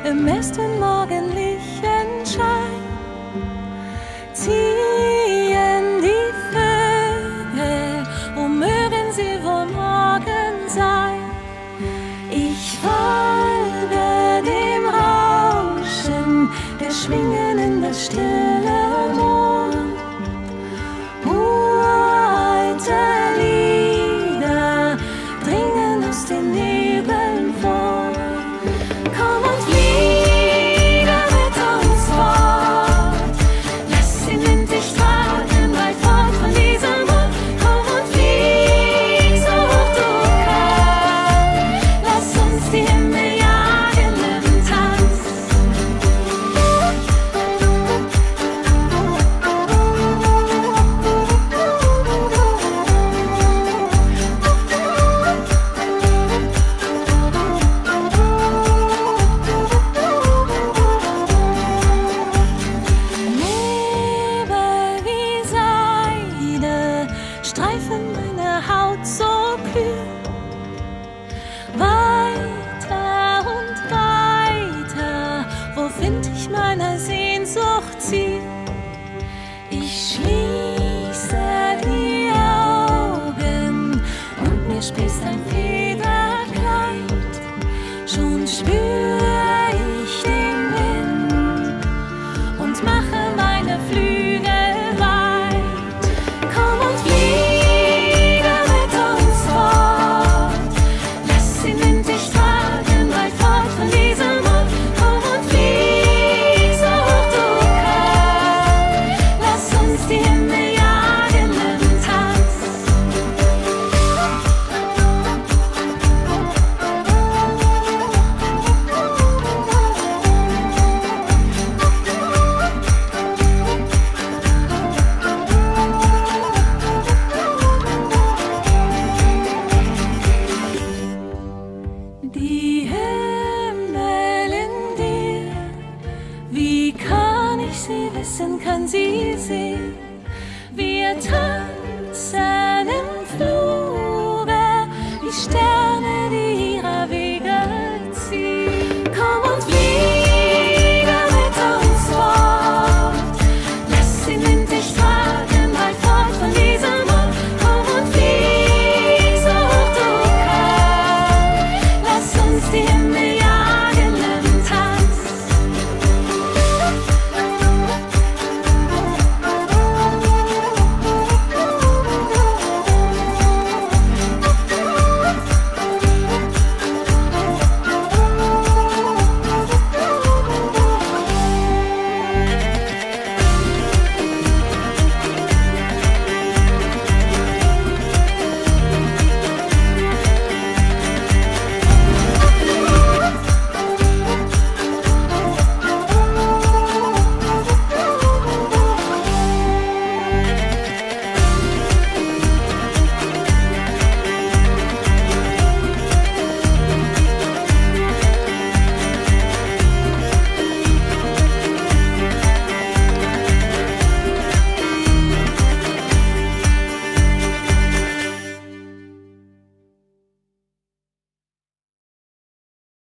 im ersten morgendlichen Schein ziehen die Vögel, wo mögen sie wohl morgen sein? Ich folge dem Rauschen der Schwingen in das stille Moor. Uralte Lieder dringen aus den Nebeln vor. Komm und fliege mit uns fort, lass den Wind dich tragen, weit fort von diesem Ort. Komm und flieg so hoch du kannst, lass uns die Himmel jagen im Tanz. Nebel wie Seide streifen meine Haut so kühl. Weiter und weiter, wo find ich meiner Sehnsucht Ziel? Ich schließe die Augen und mir sprießt ein Federkleid. Schon spür ich den Wind und mache meine Flügel weit. Komm und fliege mit uns fort, lass den Wind dich tragen, weit fort von diesem Ort. Komm und flieg so hoch du kannst, lass uns die Himmel jagen im Tanz. Die Himmel in dir, wie kann ich sie wissen, kann sie sehen? Wir tanzen